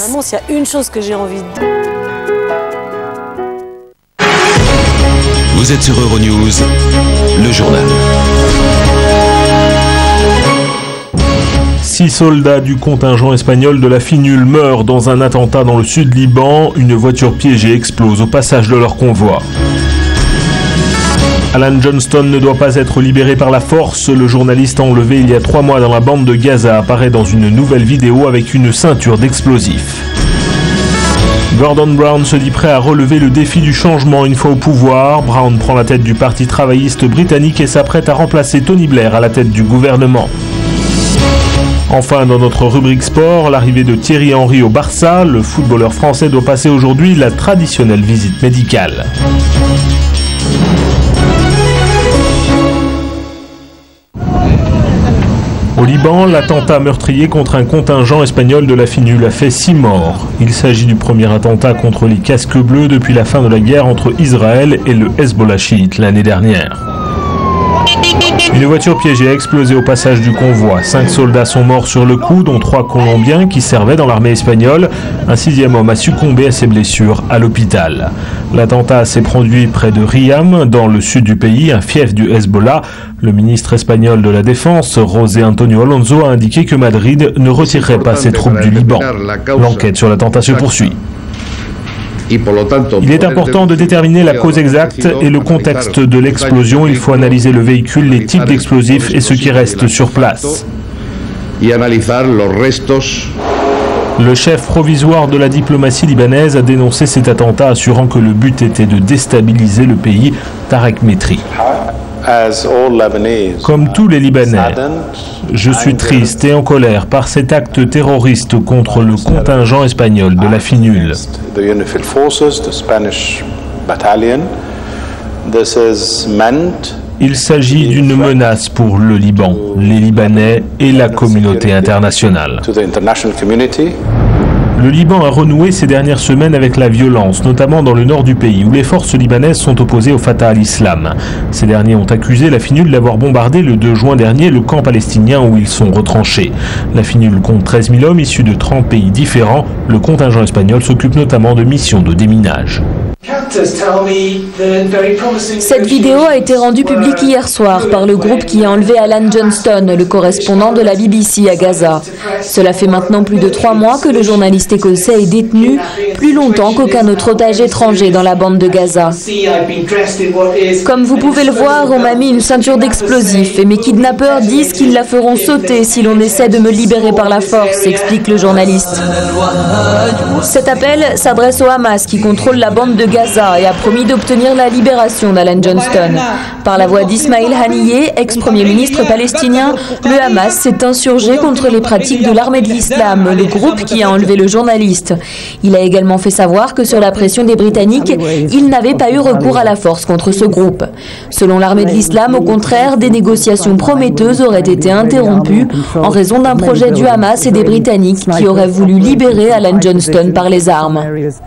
Vraiment, s'il y a une chose que j'ai envie de... Vous êtes sur Euronews, le journal. 6 soldats du contingent espagnol de la FINUL meurent dans un attentat dans le sud Liban. Une voiture piégée explose au passage de leur convoi. Alan Johnston ne doit pas être libéré par la force. Le journaliste enlevé il y a 3 mois dans la bande de Gaza apparaît dans une nouvelle vidéo avec une ceinture d'explosifs. Gordon Brown se dit prêt à relever le défi du changement une fois au pouvoir. Brown prend la tête du Parti travailliste britannique et s'apprête à remplacer Tony Blair à la tête du gouvernement. Enfin, dans notre rubrique sport, l'arrivée de Thierry Henry au Barça. Le footballeur français doit passer aujourd'hui la traditionnelle visite médicale. Au Liban, l'attentat meurtrier contre un contingent espagnol de la FINUL a fait 6 morts. Il s'agit du premier attentat contre les casques bleus depuis la fin de la guerre entre Israël et le Hezbollah chiite l'année dernière. Une voiture piégée a explosé au passage du convoi. 5 soldats sont morts sur le coup, dont 3 Colombiens qui servaient dans l'armée espagnole. Un 6e homme a succombé à ses blessures à l'hôpital. L'attentat s'est produit près de Riam, dans le sud du pays, un fief du Hezbollah. Le ministre espagnol de la Défense, José Antonio Alonso, a indiqué que Madrid ne retirerait pas ses troupes du Liban. L'enquête sur l'attentat se poursuit. Il est important de déterminer la cause exacte et le contexte de l'explosion. Il faut analyser le véhicule, les types d'explosifs et ce qui reste sur place. Le chef provisoire de la diplomatie libanaise a dénoncé cet attentat, assurant que le but était de déstabiliser le pays. Tarek Metri. Comme tous les Libanais, je suis triste et en colère par cet acte terroriste contre le contingent espagnol de la FINUL. Il s'agit d'une menace pour le Liban, les Libanais et la communauté internationale. Le Liban a renoué ces dernières semaines avec la violence, notamment dans le nord du pays, où les forces libanaises sont opposées au Fatah al-Islam. Ces derniers ont accusé la FINUL d'avoir bombardé le 2 juin dernier le camp palestinien où ils sont retranchés. La FINUL compte 13 000 hommes issus de 30 pays différents. Le contingent espagnol s'occupe notamment de missions de déminage. Cette vidéo a été rendue publique hier soir par le groupe qui a enlevé Alan Johnston, le correspondant de la BBC à Gaza. Cela fait maintenant plus de 3 mois que le journaliste écossais est détenu, plus longtemps qu'aucun autre otage étranger dans la bande de Gaza. Comme vous pouvez le voir, on m'a mis une ceinture d'explosifs et mes kidnappeurs disent qu'ils la feront sauter si l'on essaie de me libérer par la force, explique le journaliste. Cet appel s'adresse au Hamas qui contrôle la bande de Gaza et a promis d'obtenir la libération d'Alan Johnston. Par la voix d'Ismail Haniyeh, ex-premier ministre palestinien, le Hamas s'est insurgé contre les pratiques de l'armée de l'islam, le groupe qui a enlevé le journaliste. Il a également fait savoir que sur la pression des Britanniques, il n'avait pas eu recours à la force contre ce groupe. Selon l'armée de l'islam, au contraire, des négociations prometteuses auraient été interrompues en raison d'un projet du Hamas et des Britanniques qui auraient voulu libérer Alan Johnston par les armes.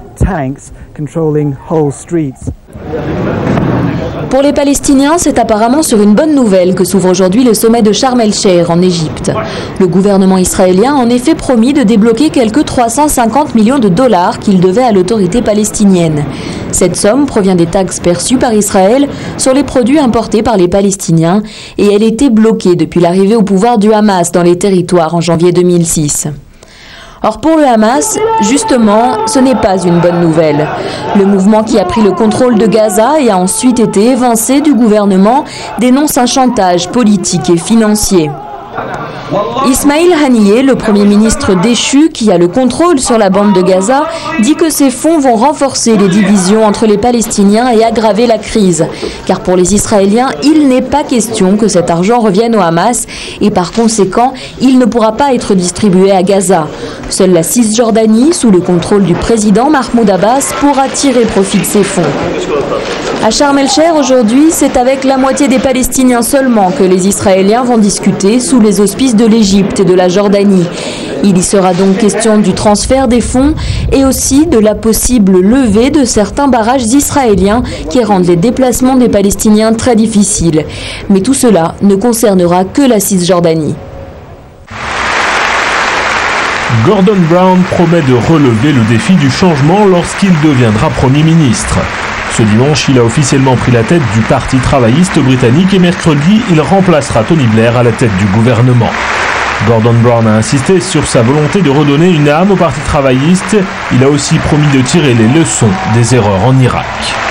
Pour les Palestiniens, c'est apparemment sur une bonne nouvelle que s'ouvre aujourd'hui le sommet de Sharm el-Sheikh en Égypte. Le gouvernement israélien a en effet promis de débloquer quelques 350 millions de dollars qu'il devait à l'autorité palestinienne. Cette somme provient des taxes perçues par Israël sur les produits importés par les Palestiniens et elle était bloquée depuis l'arrivée au pouvoir du Hamas dans les territoires en janvier 2006. Or pour le Hamas, justement, ce n'est pas une bonne nouvelle. Le mouvement qui a pris le contrôle de Gaza et a ensuite été évincé du gouvernement dénonce un chantage politique et financier. Ismail Haniyeh, le premier ministre déchu qui a le contrôle sur la bande de Gaza, dit que ces fonds vont renforcer les divisions entre les Palestiniens et aggraver la crise. Car pour les Israéliens, il n'est pas question que cet argent revienne au Hamas et par conséquent, il ne pourra pas être distribué à Gaza. Seule la Cisjordanie, sous le contrôle du président Mahmoud Abbas, pourra tirer profit de ces fonds. À Sharm el-Sheikh aujourd'hui, c'est avec la moitié des Palestiniens seulement que les Israéliens vont discuter sous les auspices de l'Égypte et de la Jordanie. Il y sera donc question du transfert des fonds et aussi de la possible levée de certains barrages israéliens qui rendent les déplacements des Palestiniens très difficiles. Mais tout cela ne concernera que la Cisjordanie. Gordon Brown promet de relever le défi du changement lorsqu'il deviendra Premier ministre. Ce dimanche, il a officiellement pris la tête du Parti travailliste britannique et mercredi, il remplacera Tony Blair à la tête du gouvernement. Gordon Brown a insisté sur sa volonté de redonner une âme au Parti travailliste. Il a aussi promis de tirer les leçons des erreurs en Irak.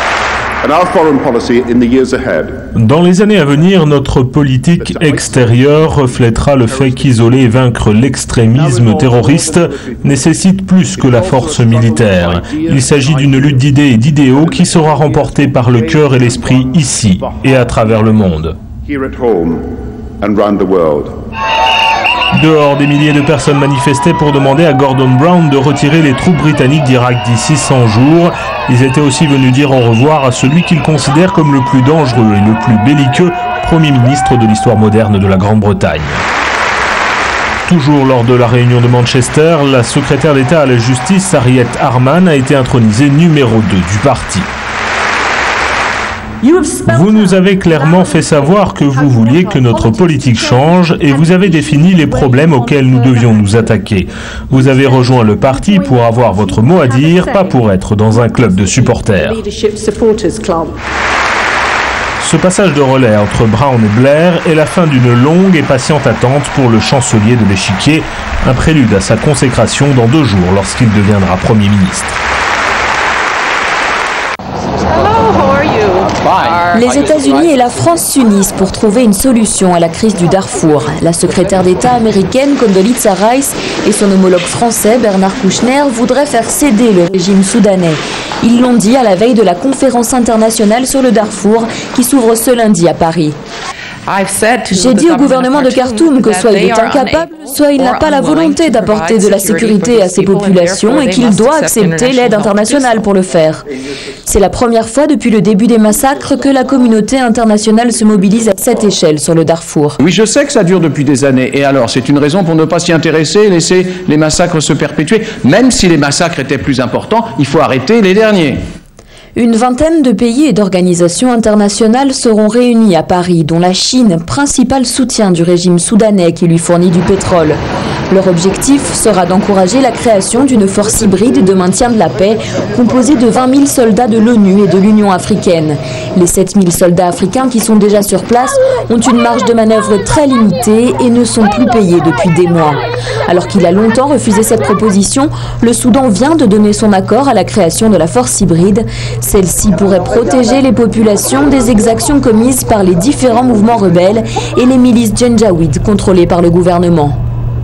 Dans les années à venir, notre politique extérieure reflètera le fait qu'isoler et vaincre l'extrémisme terroriste nécessite plus que la force militaire. Il s'agit d'une lutte d'idées et d'idéaux qui sera remportée par le cœur et l'esprit ici et à travers le monde. Dehors, des milliers de personnes manifestaient pour demander à Gordon Brown de retirer les troupes britanniques d'Irak d'ici 100 jours. Ils étaient aussi venus dire au revoir à celui qu'ils considèrent comme le plus dangereux et le plus belliqueux Premier ministre de l'histoire moderne de la Grande-Bretagne. Toujours lors de la réunion de Manchester, la secrétaire d'État à la justice, Harriet Harman, a été intronisée numéro 2 du parti. Vous nous avez clairement fait savoir que vous vouliez que notre politique change et vous avez défini les problèmes auxquels nous devions nous attaquer. Vous avez rejoint le parti pour avoir votre mot à dire, pas pour être dans un club de supporters. Ce passage de relais entre Brown et Blair est la fin d'une longue et patiente attente pour le chancelier de l'échiquier, un prélude à sa consécration dans 2 jours lorsqu'il deviendra Premier ministre. Les États-Unis et la France s'unissent pour trouver une solution à la crise du Darfour. La secrétaire d'État américaine Condoleezza Rice et son homologue français Bernard Kouchner voudraient faire céder le régime soudanais. Ils l'ont dit à la veille de la conférence internationale sur le Darfour qui s'ouvre ce lundi à Paris. J'ai dit au gouvernement de Khartoum que soit il est incapable, soit il n'a pas la volonté d'apporter de la sécurité à ces populations et qu'il doit accepter l'aide internationale pour le faire. C'est la première fois depuis le début des massacres que la communauté internationale se mobilise à cette échelle sur le Darfour. Oui, je sais que ça dure depuis des années. Et alors, c'est une raison pour ne pas s'y intéresser et laisser les massacres se perpétuer. Même si les massacres étaient plus importants, il faut arrêter les derniers. Une vingtaine de pays et d'organisations internationales seront réunis à Paris, dont la Chine, principal soutien du régime soudanais qui lui fournit du pétrole. Leur objectif sera d'encourager la création d'une force hybride de maintien de la paix composée de 20 000 soldats de l'ONU et de l'Union africaine. Les 7 000 soldats africains qui sont déjà sur place ont une marge de manœuvre très limitée et ne sont plus payés depuis des mois. Alors qu'il a longtemps refusé cette proposition, le Soudan vient de donner son accord à la création de la force hybride. Celle-ci pourrait protéger les populations des exactions commises par les différents mouvements rebelles et les milices Janjaweed contrôlées par le gouvernement.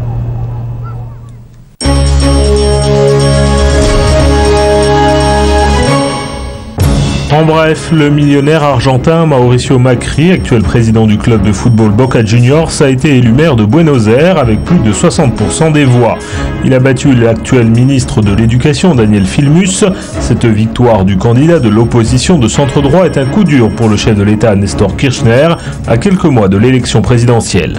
En bref, le millionnaire argentin Mauricio Macri, actuel président du club de football Boca Juniors, a été élu maire de Buenos Aires avec plus de 60% des voix. Il a battu l'actuel ministre de l'Éducation Daniel Filmus. Cette victoire du candidat de l'opposition de centre-droit est un coup dur pour le chef de l'État Néstor Kirchner à quelques mois de l'élection présidentielle.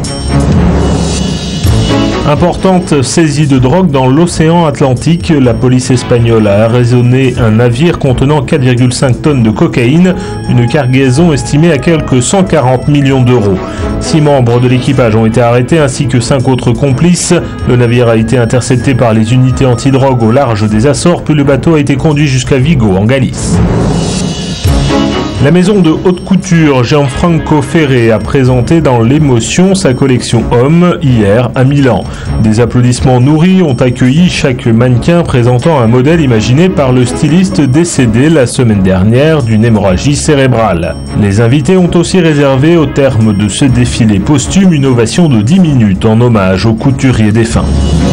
Importante saisie de drogue dans l'océan Atlantique. La police espagnole a arraisonné un navire contenant 4,5 tonnes de cocaïne, une cargaison estimée à quelques 140 millions d'euros. 6 membres de l'équipage ont été arrêtés ainsi que 5 autres complices. Le navire a été intercepté par les unités antidrogue au large des Açores, puis le bateau a été conduit jusqu'à Vigo, en Galice. La maison de haute couture Gianfranco Ferré a présenté dans l'émotion sa collection homme hier à Milan. Des applaudissements nourris ont accueilli chaque mannequin présentant un modèle imaginé par le styliste décédé la semaine dernière d'une hémorragie cérébrale. Les invités ont aussi réservé au terme de ce défilé posthume une ovation de 10 minutes en hommage au couturier défunt.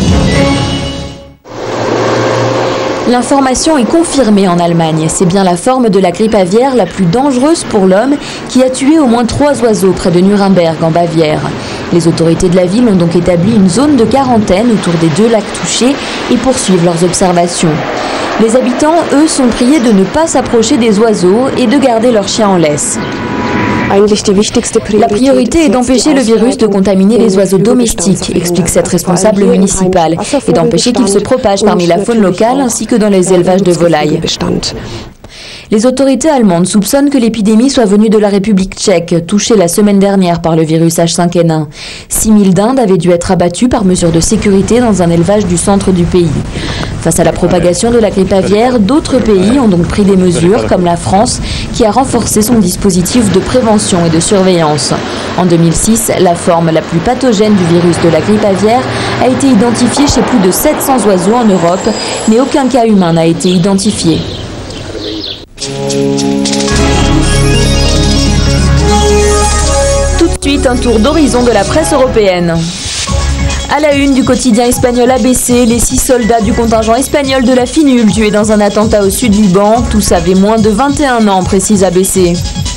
L'information est confirmée en Allemagne. C'est bien la forme de la grippe aviaire la plus dangereuse pour l'homme qui a tué au moins 3 oiseaux près de Nuremberg en Bavière. Les autorités de la ville ont donc établi une zone de quarantaine autour des 2 lacs touchés et poursuivent leurs observations. Les habitants, eux, sont priés de ne pas s'approcher des oiseaux et de garder leurs chiens en laisse. La priorité est d'empêcher le virus de contaminer les oiseaux domestiques, explique cette responsable municipale, et d'empêcher qu'il se propage parmi la faune locale ainsi que dans les élevages de volailles. Les autorités allemandes soupçonnent que l'épidémie soit venue de la République tchèque, touchée la semaine dernière par le virus H5N1. 6000 dindes avaient dû être abattues par mesure de sécurité dans un élevage du centre du pays. Face à la propagation de la grippe aviaire, d'autres pays ont donc pris des mesures, comme la France, qui a renforcé son dispositif de prévention et de surveillance. En 2006, la forme la plus pathogène du virus de la grippe aviaire a été identifiée chez plus de 700 oiseaux en Europe, mais aucun cas humain n'a été identifié. Tout de suite, un tour d'horizon de la presse européenne. À la une du quotidien espagnol ABC, les 6 soldats du contingent espagnol de la FINUL tués dans un attentat au sud Liban. Tous avaient moins de 21 ans, précise ABC.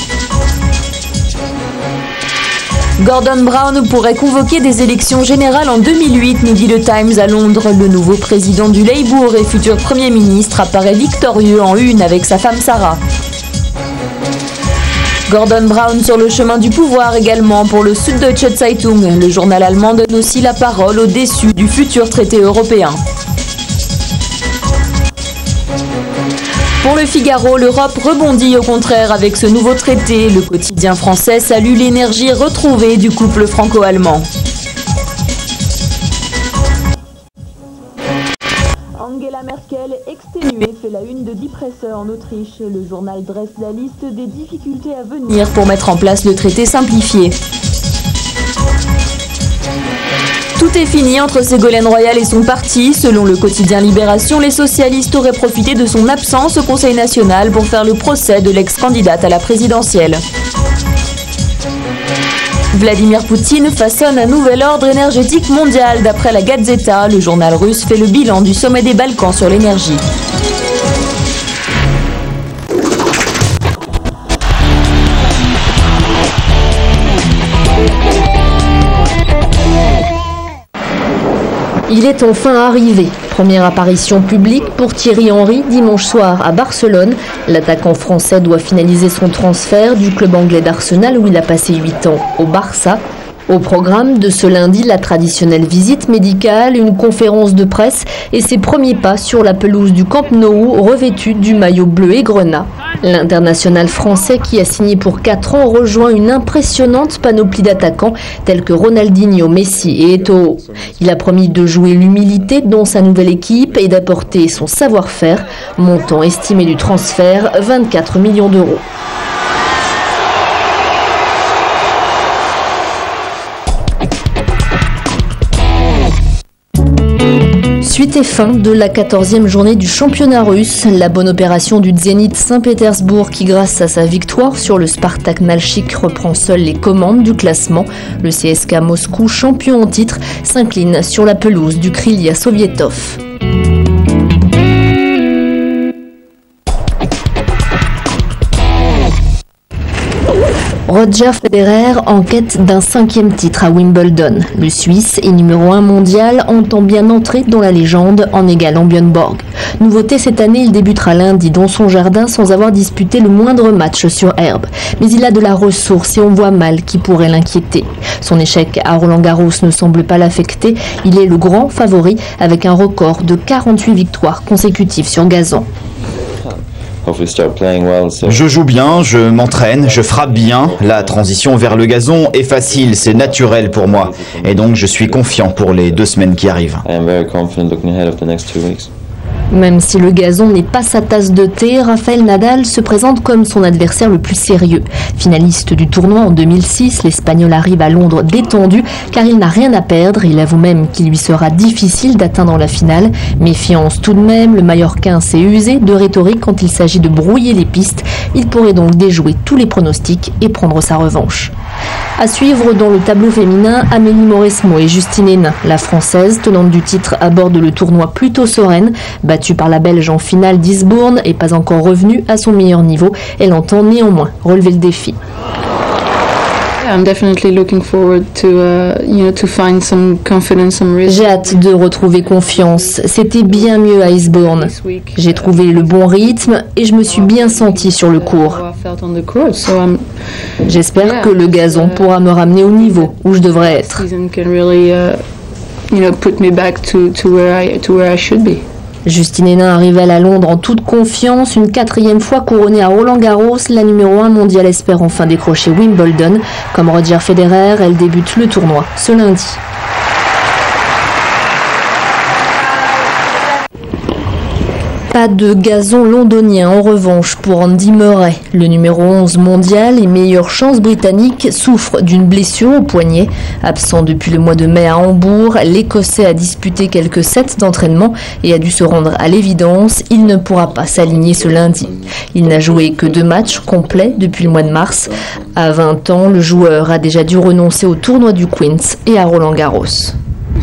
Gordon Brown pourrait convoquer des élections générales en 2008, nous dit le Times à Londres. Le nouveau président du Labour et futur Premier ministre apparaît victorieux en une avec sa femme Sarah. Gordon Brown sur le chemin du pouvoir également pour le Süddeutsche Zeitung. Le journal allemand donne aussi la parole aux déçus du futur traité européen. Pour le Figaro, l'Europe rebondit au contraire avec ce nouveau traité. Le quotidien français salue l'énergie retrouvée du couple franco-allemand. Angela Merkel, exténuée, fait la une de Die Presse en Autriche. Le journal dresse la liste des difficultés à venir pour mettre en place le traité simplifié. Tout est fini entre Ségolène Royal et son parti. Selon le quotidien Libération, les socialistes auraient profité de son absence au Conseil national pour faire le procès de l'ex-candidate à la présidentielle. Vladimir Poutine façonne un nouvel ordre énergétique mondial. D'après la Gazeta, le journal russe fait le bilan du sommet des Balkans sur l'énergie. Il est enfin arrivé. Première apparition publique pour Thierry Henry dimanche soir à Barcelone. L'attaquant français doit finaliser son transfert du club anglais d'Arsenal où il a passé 8 ans au Barça. Au programme de ce lundi, la traditionnelle visite médicale, une conférence de presse et ses premiers pas sur la pelouse du Camp Nou revêtu du maillot bleu et grenat. L'international français qui a signé pour 4 ans rejoint une impressionnante panoplie d'attaquants tels que Ronaldinho, Messi et Eto'o. Il a promis de jouer l'humilité dans sa nouvelle équipe et d'apporter son savoir-faire. Montant estimé du transfert, 24 millions d'euros. Suite et fin de la 14e journée du championnat russe, la bonne opération du Zénith Saint-Pétersbourg qui, grâce à sa victoire sur le Spartak Nalchik, reprend seul les commandes du classement. Le CSKA Moscou, champion en titre, s'incline sur la pelouse du Krylia Sovietov. Roger Federer en quête d'un 5e titre à Wimbledon. Le Suisse et numéro 1 mondial entend bien entrer dans la légende en égalant Björn Borg. Nouveauté cette année, il débutera lundi dans son jardin sans avoir disputé le moindre match sur herbe. Mais il a de la ressource et on voit mal qui pourrait l'inquiéter. Son échec à Roland-Garros ne semble pas l'affecter. Il est le grand favori avec un record de 48 victoires consécutives sur gazon. Je joue bien, je m'entraîne, je frappe bien. La transition vers le gazon est facile, c'est naturel pour moi. Et donc je suis confiant pour les 2 semaines qui arrivent. Même si le gazon n'est pas sa tasse de thé, Rafael Nadal se présente comme son adversaire le plus sérieux. Finaliste du tournoi en 2006, l'Espagnol arrive à Londres détendu car il n'a rien à perdre. Il avoue même qu'il lui sera difficile d'atteindre la finale. Méfiance tout de même, le Mallorquin s'est usé de rhétorique quand il s'agit de brouiller les pistes. Il pourrait donc déjouer tous les pronostics et prendre sa revanche. À suivre dans le tableau féminin, Amélie Mauresmo et Justine Hénin. La Française, tenante du titre, aborde le tournoi plutôt sereine. Battue par la Belge en finale d'Eastbourne et pas encore revenue à son meilleur niveau, elle entend néanmoins relever le défi. J'ai hâte de retrouver confiance. C'était bien mieux à Eastbourne. J'ai trouvé le bon rythme et je me suis bien sentie sur le court. J'espère que le gazon pourra me ramener au niveau où je devrais être. Justine Henin arrivait à Londres en toute confiance, une 4e fois couronnée à Roland-Garros, la numéro 1 mondiale espère enfin décrocher Wimbledon. Comme Roger Federer, elle débute le tournoi ce lundi. Pas de gazon londonien en revanche pour Andy Murray. Le numéro 11 mondial et meilleure chance britannique souffre d'une blessure au poignet. Absent depuis le mois de mai à Hambourg, l'Écossais a disputé quelques sets d'entraînement et a dû se rendre à l'évidence. Il ne pourra pas s'aligner ce lundi. Il n'a joué que 2 matchs complets depuis le mois de mars. À 20 ans, le joueur a déjà dû renoncer au tournoi du Queen's et à Roland-Garros.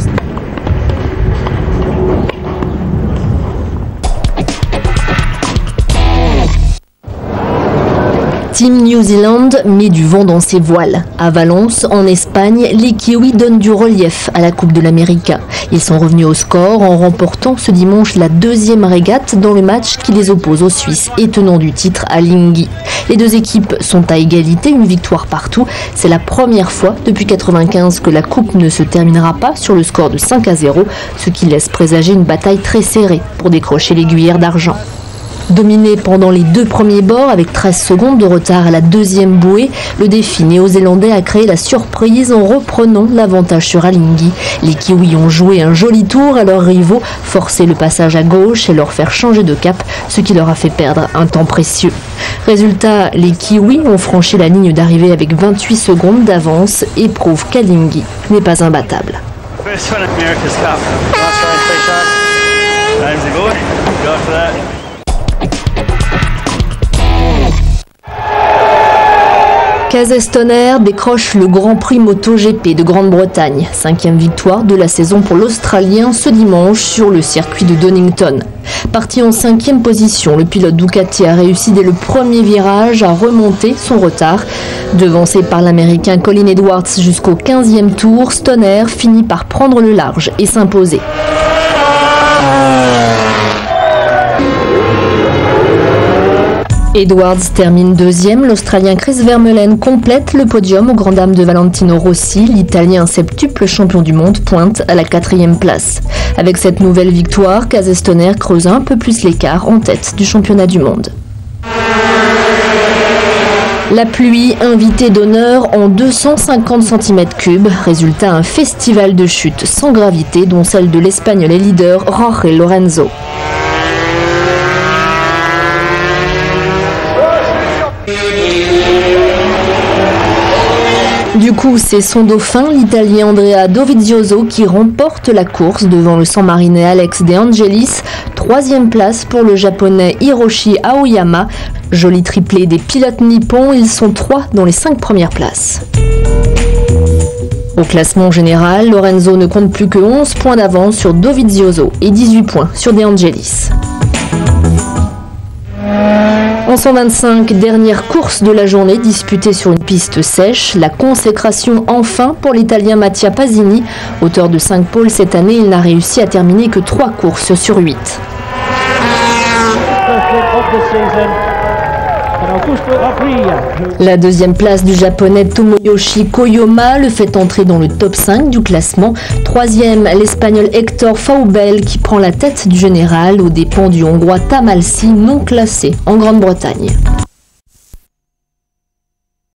Team New Zealand met du vent dans ses voiles. À Valence, en Espagne, les Kiwis donnent du relief à la Coupe de l'Amérique. Ils sont revenus au score en remportant ce dimanche la 2e régate dans le match qui les oppose aux Suisses et tenants du titre à Lingui. Les deux équipes sont à égalité, une victoire partout. C'est la première fois depuis 1995 que la Coupe ne se terminera pas sur le score de 5-0, ce qui laisse présager une bataille très serrée pour décrocher l'aiguillère d'argent. Dominé pendant les 2 premiers bords avec 13 secondes de retard à la 2e bouée, le défi néo-zélandais a créé la surprise en reprenant l'avantage sur Alinghi. Les Kiwis ont joué un joli tour à leurs rivaux, forcé le passage à gauche et leur faire changer de cap, ce qui leur a fait perdre un temps précieux. Résultat, les Kiwis ont franchi la ligne d'arrivée avec 28 secondes d'avance et prouvent qu'Alinghi n'est pas imbattable. Kazestonner décroche le Grand Prix MotoGP de Grande-Bretagne. 5e victoire de la saison pour l'Australien ce dimanche sur le circuit de Donington. Parti en 5e position, le pilote Ducati a réussi dès le premier virage à remonter son retard. Devancé par l'Américain Colin Edwards jusqu'au 15e tour, Stoner finit par prendre le large et s'imposer. Edwards termine 2e, l'Australien Chris Vermeulen complète le podium aux grandes dames de Valentino Rossi, l'Italien septuple champion du monde pointe à la 4e place. Avec cette nouvelle victoire, Kazestonner creuse un peu plus l'écart en tête du championnat du monde. La pluie, invitée d'honneur en 250 cm3, résultat un festival de chutes sans gravité dont celle de l'Espagnol et leader Jorge Lorenzo. Du coup, c'est son dauphin, l'Italien Andrea Dovizioso, qui remporte la course devant le San-Marinais Alex De Angelis. 3e place pour le Japonais Hiroshi Aoyama. Joli triplé des pilotes nippons, ils sont 3 dans les 5 premières places. Au classement général, Lorenzo ne compte plus que 11 points d'avance sur Dovizioso et 18 points sur De Angelis. En 125, dernière course de la journée disputée sur une piste sèche, la consécration enfin pour l'Italien Mattia Pasini. Auteur de 5 pôles cette année, il n'a réussi à terminer que 3 courses sur 8. La 2e place du Japonais Tomoyoshi Koyoma le fait entrer dans le top 5 du classement. 3e, l'Espagnol Hector Faubel qui prend la tête du général aux dépens du Hongrois Tamalsi non classé en Grande-Bretagne.